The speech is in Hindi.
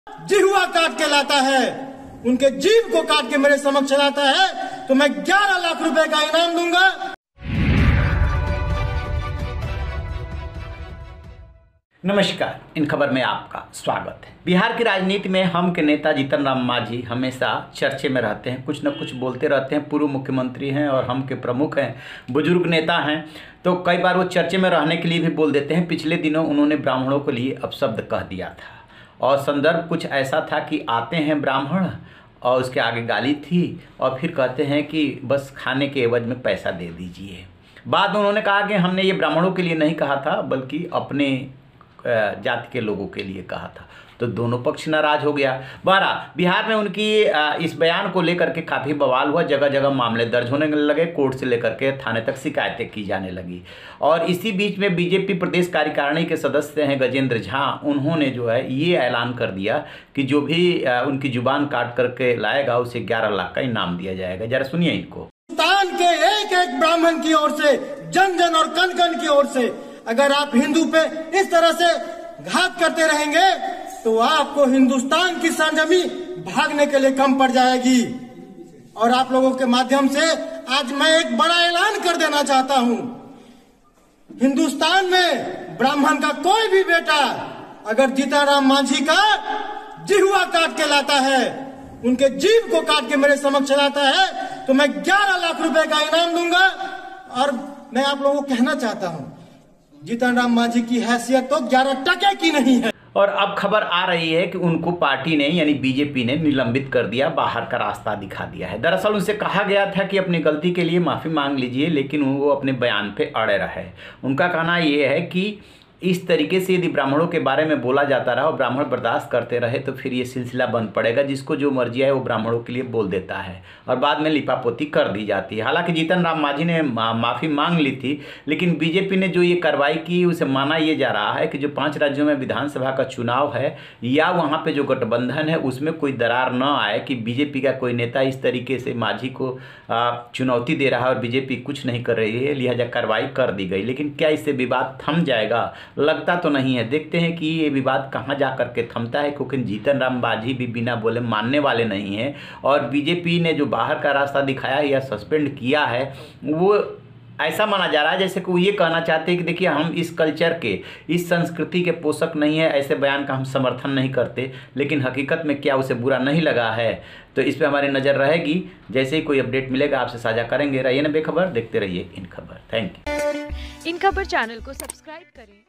जिहुआ काट के लाता है, उनके जीव को काट के मेरे समक्ष लाता है तो मैं 11 लाख रुपए का इनाम दूंगा। नमस्कार, इन खबर में आपका स्वागत है। बिहार की राजनीति में हम के नेता जीतन राम मांझी हमेशा चर्चे में रहते हैं, कुछ न कुछ बोलते रहते हैं। पूर्व मुख्यमंत्री हैं और हम के प्रमुख हैं, बुजुर्ग नेता हैं, तो कई बार वो चर्चे में रहने के लिए भी बोल देते हैं। पिछले दिनों उन्होंने ब्राह्मणों के लिए अपशब्द कह दिया था और संदर्भ कुछ ऐसा था कि आते हैं ब्राह्मण और उसके आगे गाली थी और फिर कहते हैं कि बस खाने के एवज में पैसा दे दीजिए। बाद में उन्होंने कहा कि हमने ये ब्राह्मणों के लिए नहीं कहा था बल्कि अपने जाति के लोगों के लिए कहा था, तो दोनों पक्ष नाराज हो गया। बहरहाल बिहार में उनकी इस बयान को लेकर के काफ़ी बवाल हुआ, जगह जगह मामले दर्ज होने लगे, कोर्ट से लेकर के थाने तक शिकायतें की जाने लगी। और इसी बीच में बीजेपी प्रदेश कार्यकारिणी के सदस्य हैं गजेंद्र झा, उन्होंने जो है ये ऐलान कर दिया कि जो भी उनकी जुबान काट करके लाएगा उसे 11 लाख का इनाम दिया जाएगा। जरा सुनिए इनको। हिंदुस्तान के एक एक ब्राह्मण की ओर से, जन जन और कण कण की ओर से, अगर आप हिंदू पे इस तरह से घात करते रहेंगे तो आपको हिंदुस्तान की सरजमी भागने के लिए कम पड़ जाएगी। और आप लोगों के माध्यम से आज मैं एक बड़ा ऐलान कर देना चाहता हूं। हिंदुस्तान में ब्राह्मण का कोई भी बेटा अगर जीतन राम मांझी का जिहुआ काट के लाता है, उनके जीव को काट के मेरे समक्ष लाता है तो मैं 11 लाख रुपए का इनाम दूंगा। और मैं आप लोगों को कहना चाहता हूं, जीतन राम मांझी की हैसियत तो 11 टके की नहीं है। और अब खबर आ रही है कि उनको पार्टी ने यानी बीजेपी ने निलंबित कर दिया, बाहर का रास्ता दिखा दिया है। दरअसल उनसे कहा गया था कि अपनी गलती के लिए माफ़ी मांग लीजिए, लेकिन वो अपने बयान पे अड़े रहे। उनका कहना ये है कि इस तरीके से यदि ब्राह्मणों के बारे में बोला जाता रहा और ब्राह्मण बर्दाश्त करते रहे तो फिर ये सिलसिला बंद पड़ेगा। जिसको जो मर्जी है वो ब्राह्मणों के लिए बोल देता है और बाद में लिपापोती कर दी जाती है। हालांकि जीतन राम मांझी ने माफ़ी मांग ली थी, लेकिन बीजेपी ने जो ये कार्रवाई की उसे माना ये जा रहा है कि जो 5 राज्यों में विधानसभा का चुनाव है या वहाँ पर जो गठबंधन है उसमें कोई दरार न आए कि बीजेपी का कोई नेता इस तरीके से मांझी को चुनौती दे रहा है और बीजेपी कुछ नहीं कर रही है, लिहाजा कार्रवाई कर दी गई। लेकिन क्या इससे विवाद थम जाएगा? लगता तो नहीं है। देखते हैं कि ये विवाद कहां जा करके थमता है, क्योंकि जीतन राम मांझी भी बिना बोले मानने वाले नहीं हैं। और बीजेपी ने जो बाहर का रास्ता दिखाया है या सस्पेंड किया है वो ऐसा माना जा रहा है जैसे कि वो ये कहना चाहते हैं कि देखिए हम इस कल्चर के, इस संस्कृति के पोषक नहीं है, ऐसे बयान का हम समर्थन नहीं करते। लेकिन हकीकत में क्या उसे बुरा नहीं लगा है, तो इस पर हमारी नज़र रहेगी। जैसे ही कोई अपडेट मिलेगा आपसे साझा करेंगे। रहिए ना बेखबर, देखते रहिए इन खबर। Thank you. इन खबर चैनल को सब्सक्राइब करें।